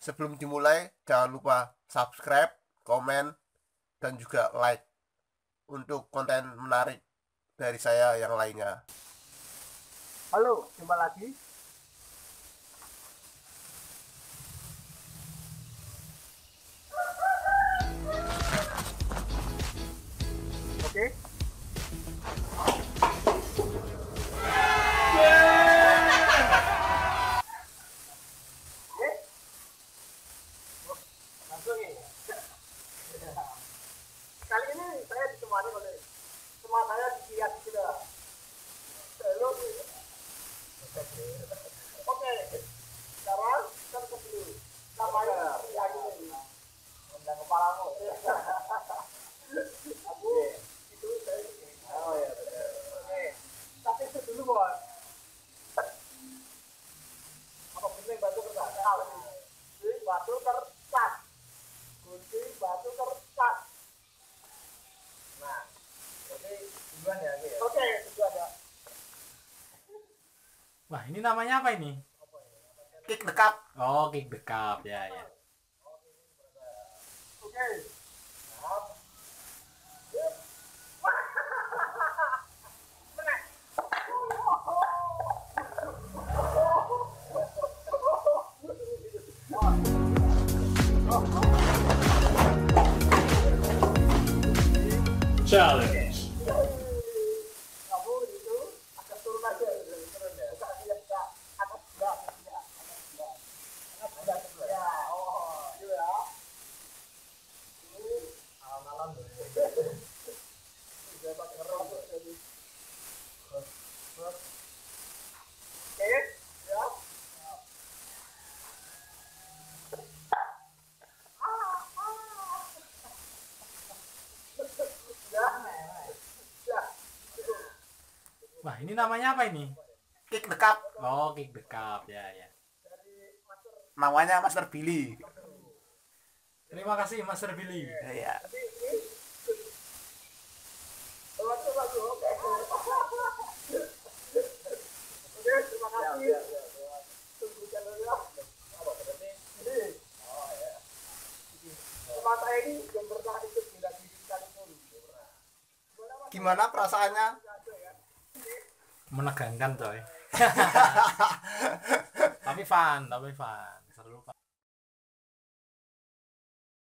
Sebelum dimulai, jangan lupa subscribe, komen, dan juga like untuk konten menarik dari saya yang lainnya. Halo, jumpa lagi. Oke. Langsung ya. Kali ini saya ditemani oleh teman saya di Kia sudah. Halo. Oke. Sekarang kita tutup dulu. Namanya yang ini. Undang kepalamu. Aku itu saya. Oh ya. Oke. Tapi itu dulu, Bos. Apa bener batu kertas? Gunting batu kertas. Gunting batu kertas. Nah, oke, duluan ya. Oke, duluan ya. Wah, ini namanya apa ini? Kick the cup. Oh, kick the cup, ya. Oke. Challenge. Kamu itu agak turun aja, turun ya. Bukan dia atas sebelah, atas sebelah. Ya, oh, itu ya. Ini malam-malam dulu. Sudah pakai rokok jadi. Oke, ya. Wah, ini namanya apa ini? Kick the cup. Oh, kick the cup, ya. Namanya Master Billy. Terima kasih, Master Billy. Ya. Oke, terima kasih. Tunggu channelnya. Teman saya ini belum pernah ikut bela diri sekalipun. Gimana perasaannya? Menegangkan, coy. Tapi fun.